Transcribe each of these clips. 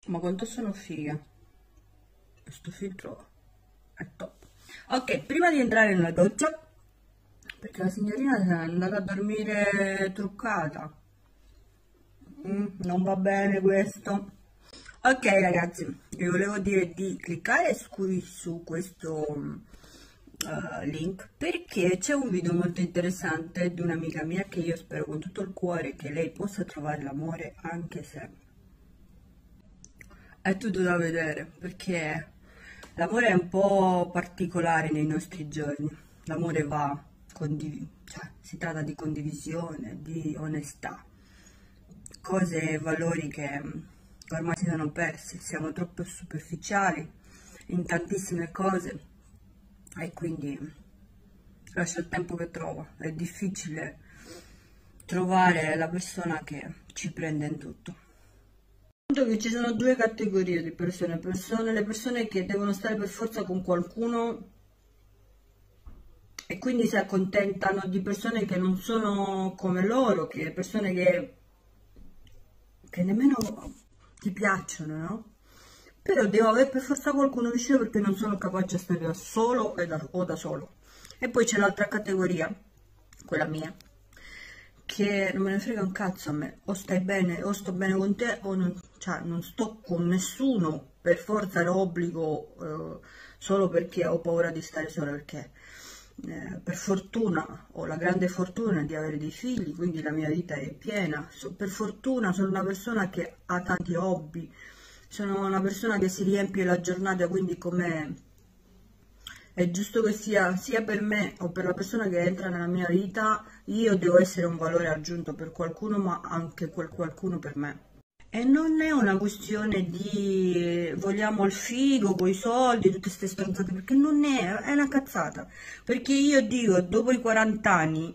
Ma quanto sono figa. Questo filtro è top. Ok, prima di entrare nella doccia, perché la signorina è andata a dormire truccata. Non va bene questo. Ok ragazzi, vi volevo dire di cliccare su questo link perché c'è un video molto interessante di un'amica mia che io spero con tutto il cuore che lei possa trovare l'amore, anche se è tutto da vedere, perché l'amore è un po' particolare nei nostri giorni. L'amore va cioè, si tratta di condivisione, di onestà, cose e valori che ormai si sono persi, siamo troppo superficiali in tantissime cose e quindi lascia il tempo che trova. È difficile trovare la persona che ci prende in tutto. Conto che ci sono due categorie di persone, le persone che devono stare per forza con qualcuno e quindi si accontentano di persone che non sono come loro, che persone che nemmeno ti piacciono, no? Però devo avere per forza qualcuno vicino perché non sono capace di stare da solo o da solo. E poi c'è l'altra categoria, quella mia, che non me ne frega un cazzo a me, o stai bene, o sto bene con te, o non, cioè, non sto con nessuno per forza l'obbligo, solo perché ho paura di stare sola, perché per fortuna ho la grande fortuna di avere dei figli, quindi la mia vita è piena, per fortuna sono una persona che ha tanti hobby, sono una persona che si riempie la giornata, quindi come è giusto che sia per me o per la persona che entra nella mia vita, io devo essere un valore aggiunto per qualcuno, ma anche quel qualcuno per me. E non è una questione di vogliamo il figo, coi soldi, tutte queste stronzate, perché non è una cazzata. Perché io dico, dopo i 40 anni,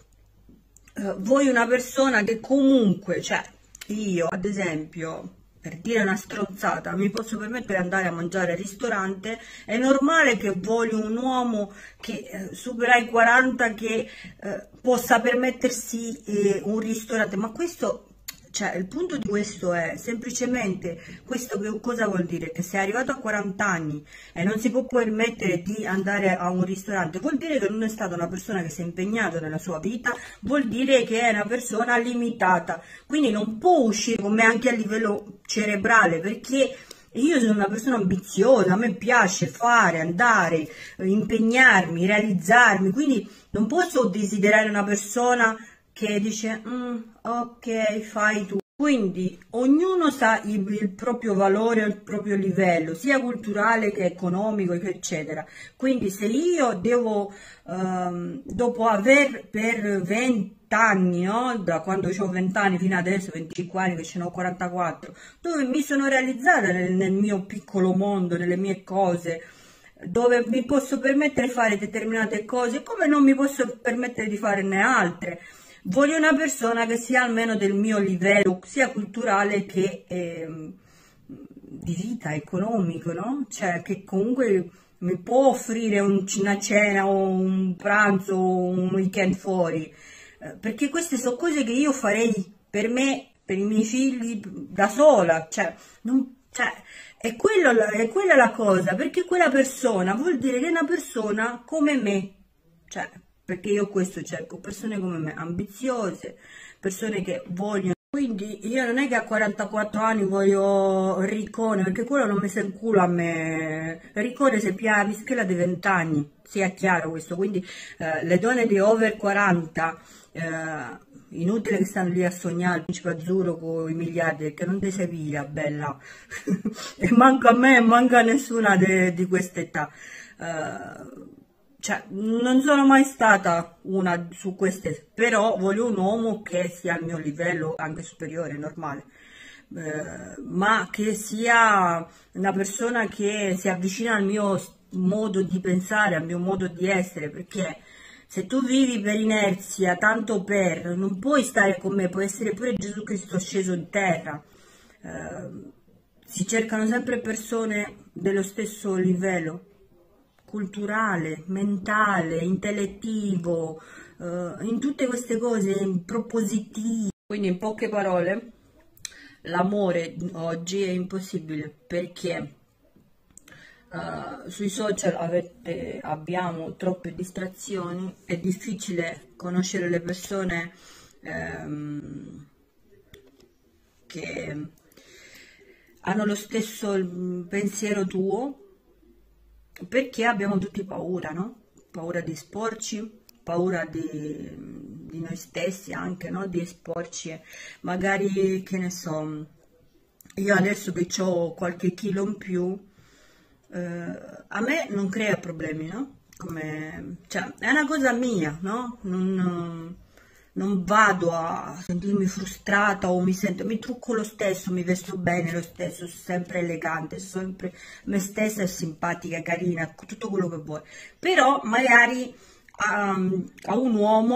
vuoi una persona che comunque, cioè io ad esempio, per dire una stronzata, mi posso permettere di andare a mangiare al ristorante, è normale che voglio un uomo che supera i 40 che possa permettersi un ristorante, ma questo, cioè il punto di questo è semplicemente questo, che cosa vuol dire? Che se è arrivato a 40 anni e non si può permettere di andare a un ristorante, vuol dire che non è stata una persona che si è impegnata nella sua vita, vuol dire che è una persona limitata, quindi non può uscire con me anche a livello cerebrale, perché io sono una persona ambiziosa, a me piace fare, andare, impegnarmi, realizzarmi, quindi non posso desiderare una persona che dice ok, fai tu. Quindi ognuno sa il proprio valore, il proprio livello, sia culturale che economico, che eccetera. Quindi se io devo, dopo aver per 20 anni, no? Da quando ho 20 anni fino adesso, 25 anni che ce ne ho 44, dove mi sono realizzata nel mio piccolo mondo, nelle mie cose, dove mi posso permettere di fare determinate cose, come non mi posso permettere di farne altre. Voglio una persona che sia almeno del mio livello, sia culturale che di vita, economico, no? Cioè che comunque mi può offrire una cena o un pranzo o un weekend fuori, perché queste sono cose che io farei per me, per i miei figli, da sola, cioè, cioè è quella la cosa, perché quella persona vuol dire che è una persona come me, cioè, perché io questo cerco, persone come me, ambiziose, persone che vogliono. Quindi io non è che a 44 anni voglio Riccone, perché quello non mi sa il culo a me. Riccone se pia la pischella di 20 anni, sia chiaro questo. Quindi le donne di over 40, inutile che stanno lì a sognare il principe azzurro con i miliardi, perché non ti sei piglia, bella. E manca a me, manca a nessuna di questa età. Cioè, non sono mai stata una su queste, però voglio un uomo che sia al mio livello, anche superiore, normale, ma che sia una persona che si avvicina al mio modo di pensare, al mio modo di essere, perché se tu vivi per inerzia, tanto per, non puoi stare con me, può essere pure Gesù Cristo sceso in terra. Si cercano sempre persone dello stesso livello culturale, mentale, intellettivo, in tutte queste cose propositivo. Quindi in poche parole, l'amore oggi è impossibile perché sui social abbiamo troppe distrazioni, è difficile conoscere le persone che hanno lo stesso pensiero tuo, perché abbiamo tutti paura, no? Paura di esporci, paura di noi stessi anche, no? Di esporci, magari, che ne so, io adesso che ho qualche chilo in più, a me non crea problemi, no? Cioè, è una cosa mia, no? Non vado a sentirmi frustrata o mi trucco lo stesso, mi vesto bene lo stesso, sono sempre elegante, sono sempre me stessa, simpatica, carina, tutto quello che vuoi. Però magari a un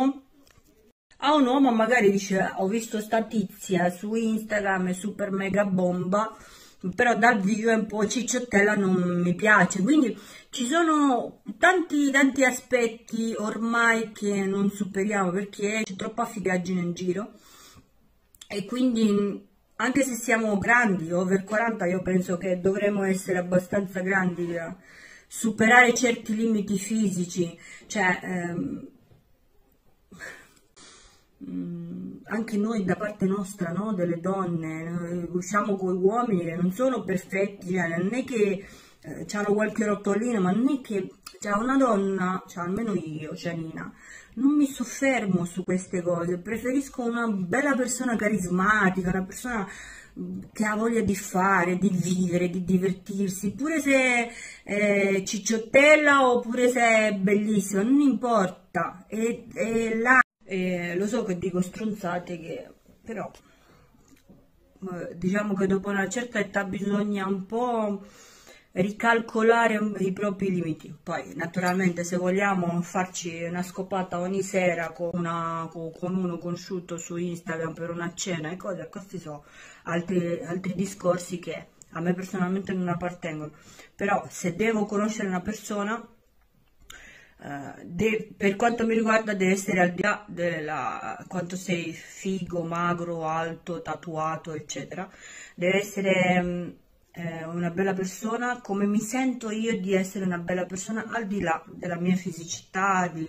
uomo magari dice: ho visto sta tizia su Instagram, è super mega bomba, però dal vivo è un po' cicciottella, non mi piace. Quindi ci sono tanti aspetti ormai che non superiamo, perché c'è troppa figaggine in giro, e quindi anche se siamo grandi, over 40, io penso che dovremmo essere abbastanza grandi da superare certi limiti fisici, cioè anche noi da parte nostra, no? Delle donne, usciamo con gli uomini che non sono perfetti, non è che hanno qualche rotolino, ma non è che una donna, almeno io, Nina, non mi soffermo su queste cose, preferisco una bella persona carismatica, una persona che ha voglia di fare, di vivere, di divertirsi, pure se è cicciottella oppure se è bellissima, non importa, è là. Lo so che dico stronzate, però diciamo che dopo una certa età bisogna un po' ricalcolare i propri limiti. Poi naturalmente se vogliamo farci una scopata ogni sera con uno conosciuto su Instagram per una cena e cose, questi sono altri discorsi che a me personalmente non appartengono. Però se devo conoscere una persona, per quanto mi riguarda deve essere al di là della quanto sei figo, magro, alto, tatuato, eccetera. Deve essere una bella persona, come mi sento io di essere una bella persona, al di là della mia fisicità, di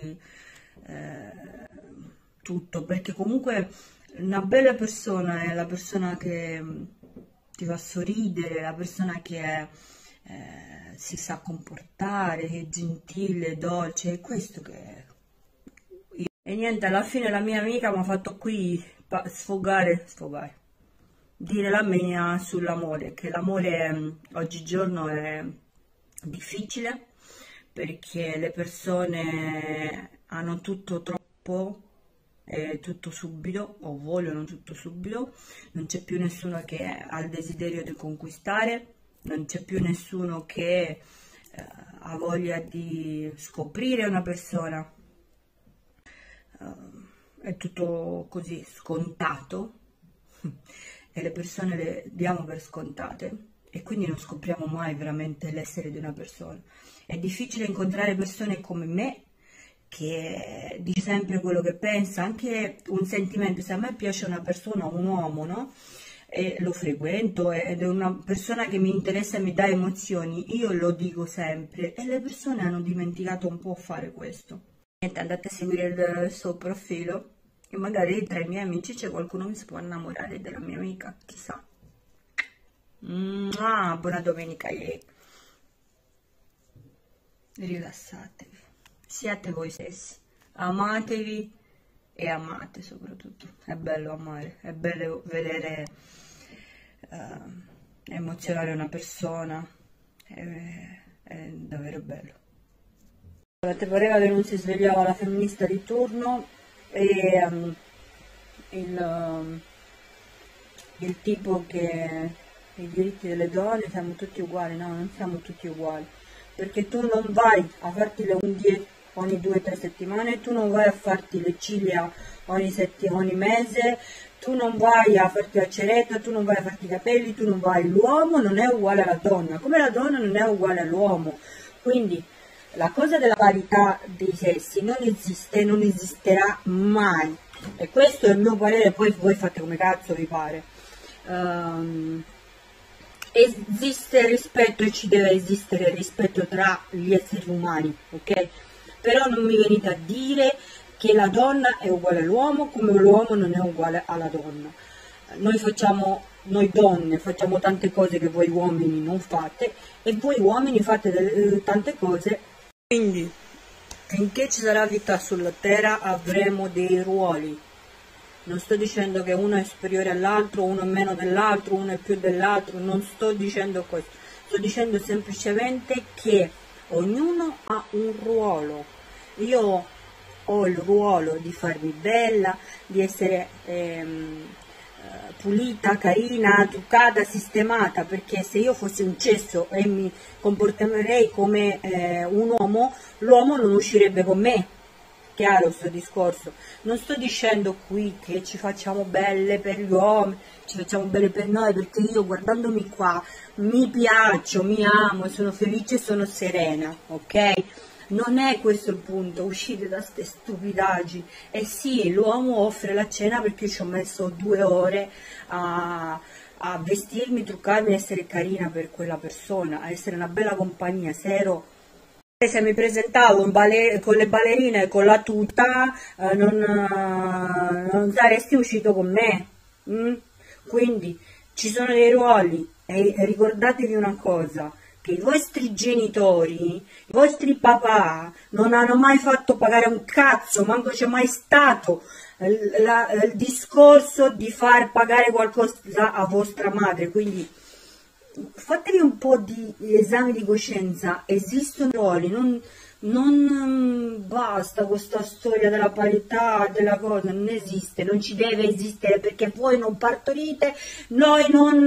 tutto, perché comunque una bella persona è la persona che ti fa sorridere, la persona che si sa comportare, che è gentile, dolce, è questo che è. E niente, alla fine la mia amica mi ha fatto qui sfogare, dire la mia sull'amore, che l'amore oggigiorno è difficile perché le persone hanno tutto troppo e tutto subito, o vogliono tutto subito, non c'è più nessuno che ha il desiderio di conquistare, non c'è più nessuno che ha voglia di scoprire una persona, è tutto così scontato e le persone le diamo per scontate e quindi non scopriamo mai veramente l'essere di una persona. È difficile incontrare persone come me che dice sempre quello che pensa, anche un sentimento. Se a me piace una persona, un uomo, no? E lo frequento ed è una persona che mi interessa e mi dà emozioni, io lo dico sempre, e le persone hanno dimenticato un po' fare questo. Niente, andate a seguire il suo profilo e magari tra i miei amici c'è qualcuno che si può innamorare della mia amica, chissà. Buona domenica, rilassatevi, siate voi stessi, amatevi e amate soprattutto. È bello amare, è bello vedere emozionare una persona, è davvero bello. Ti pareva che non si svegliava la femminista di turno e il tipo che i diritti delle donne siamo tutti uguali. No, non siamo tutti uguali, perché tu non vai a farti le unghie ogni 2 o 3 settimane, tu non vai a farti le ciglia ogni mese, tu non vai a farti la ceretta, tu non vai a farti i capelli, tu non vai. L'uomo non è uguale alla donna, come la donna non è uguale all'uomo. Quindi la cosa della parità dei sessi non esiste, non esisterà mai, e questo è il mio parere, poi voi fate come cazzo vi pare. esiste rispetto e ci deve esistere rispetto tra gli esseri umani, ok? Però non mi venite a dire che la donna è uguale all'uomo come l'uomo non è uguale alla donna. Noi donne facciamo tante cose che voi uomini non fate e voi uomini fate tante cose. Quindi finché ci sarà vita sulla terra avremo dei ruoli. Non sto dicendo che uno è superiore all'altro, uno è meno dell'altro, uno è più dell'altro, non sto dicendo questo, sto dicendo semplicemente che ognuno ha un ruolo. Io ho il ruolo di farmi bella, di essere pulita, carina, truccata, sistemata, perché se io fossi un cesso e mi comporterei come un uomo, l'uomo non uscirebbe con me. Chiaro sto discorso? Non sto dicendo qui che ci facciamo belle per gli uomini, ci facciamo belle per noi, perché io guardandomi qua mi piaccio, mi amo, sono felice e sono serena, ok? Non è questo il punto, uscite da ste stupidaggini. E sì, l'uomo offre la cena perché ci ho messo 2 ore a vestirmi, truccarmi, essere carina per quella persona, a essere una bella compagnia, se mi presentavo con le ballerine e con la tuta, non saresti uscito con me. Quindi ci sono dei ruoli e ricordatevi una cosa, che i vostri genitori, i vostri papà non hanno mai fatto pagare un cazzo, manco c'è mai stato il discorso di far pagare qualcosa a vostra madre, quindi fatevi un po' di esami di coscienza, esistono ruoli, non basta questa storia della parità, della cosa, non esiste, non ci deve esistere, perché voi non partorite, noi non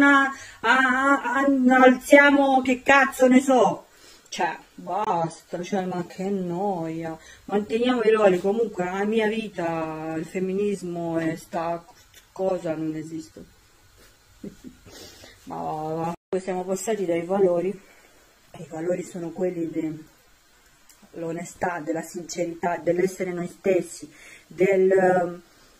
alziamo, che cazzo ne so, cioè basta, cioè, ma che noia, manteniamo i ruoli. Comunque nella mia vita il femminismo e sta cosa non esiste. Ma va. Siamo passati dai valori, e i valori sono quelli dell'onestà, della sincerità, dell'essere noi stessi, del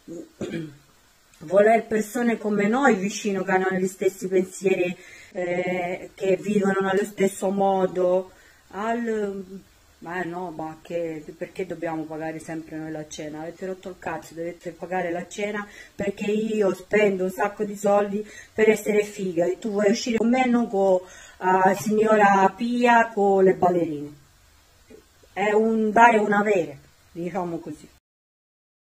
voler persone come noi vicino, che hanno gli stessi pensieri, che vivono nello stesso modo, ma no, ma perché dobbiamo pagare sempre noi la cena? Avete rotto il cazzo, dovete pagare la cena perché io spendo un sacco di soldi per essere figa e tu vuoi uscire con me, non con signora Pia con le ballerine. È un dare e un avere, diciamo così.